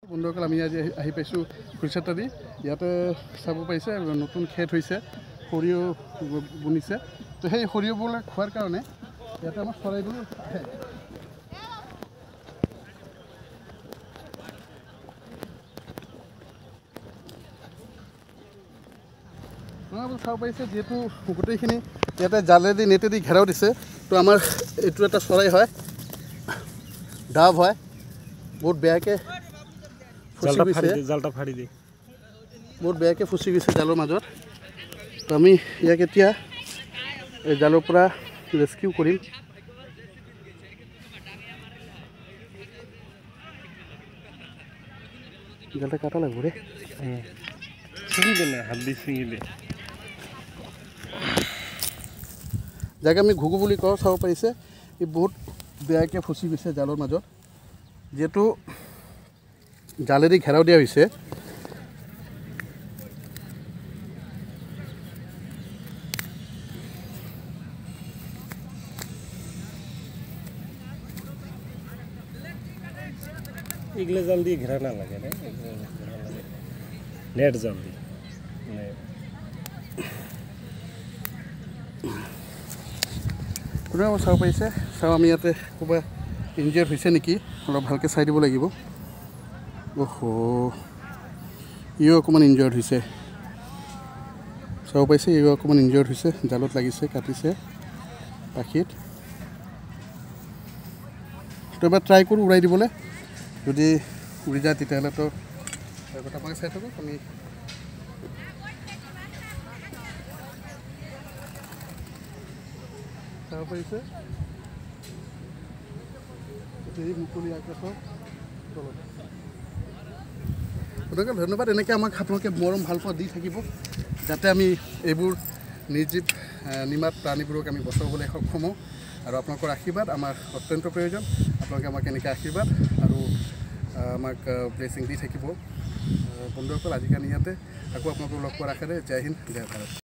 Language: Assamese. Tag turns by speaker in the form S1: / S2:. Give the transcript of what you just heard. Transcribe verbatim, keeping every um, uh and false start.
S1: বন্ধুসকল আমি আজি আহি পাইছোঁ খুৰচাতাৰী ইয়াতে চাব পাইছে নতুন খেত হৈছে সৰিয়হ বুনিছে তো সেই সৰিয়হবোৰ খোৱাৰ কাৰণে ইয়াতে আমাৰ চৰাইবোৰ আহে আপোনালোকে চাব পাইছে যেহেতু গোটেইখিনি ইয়াতে জালেদি নেটেদি ঘেৰাও দিছে তো আমাৰ এইটো এটা চৰাই হয় ডাব হয় বহুত বেয়াকৈ জালটা ফাড়ি দিয়ে বহুত বেয়াকৈ ফুচি গৈছে জালৰ মাজত তো আমি ইয়াক এতিয়া এই জালৰ পৰা ৰেস্কিউ কৰিম জালটা কাটা লাগব রে ছিঙিলে না হাত দি ছিঙিলে যাকে আমি ঘুঘু বুলি কওঁ চাব পাৰিছে ই বহুত বেয়াকৈ ফুচি গৈছে জালৰ মাজত যেহেতু জালেদি ঘেৰাও দিয়া হৈছে এগুলো জাল দিয়ে ঘেরা না লাগে না নেট জাল দিয়ে কোনোবা চাব পাৰিছে চাওঁ আমি ইয়াতে ক'ৰবাত ইনজিয়াৰ হৈছে নেকি অলপ ভালকৈ চাই দিব লাগিব অহ ইও অকণমান ইনজিয়াৰ্ড হৈছে চাব পাইছে ইও অকণমান ইনজিয়াৰ্ড হৈছে জালত লাগিছে কাটিছে পাখিত তো এবাৰ ট্ৰাই কৰোঁ উৰাই দিবলৈ যদি উৰি যায় তেতিয়াহ'লেতো কথাপাকে চাই থাকোঁ আমি চাব পাৰিছে মুকলি আকাশৰ তলত আপোনালোকে ধন্যবাদ এনেকৈ আমাক আপোনালোকে মৰম ভাল পোৱা দি থাকিব যাতে আমি এইবোৰ নিৰ্জীৱ নিমাত প্ৰাণীবোৰক আমি বচাবলৈ সক্ষম হওঁ আৰু আপোনালোকৰ আশীৰ্বাদ আমাৰ অত্যন্ত প্ৰয়োজন আপোনালোকে আমাক এনেকৈ আশীৰ্বাদ আৰু আমাক ব্লেছিং দি থাকিব বন্ধুসকল আজিকালি ইয়াতে আকৌ আপোনালোকক লগ পোৱাৰ আশাৰে জয় হিন্দ জয় ভাৰত।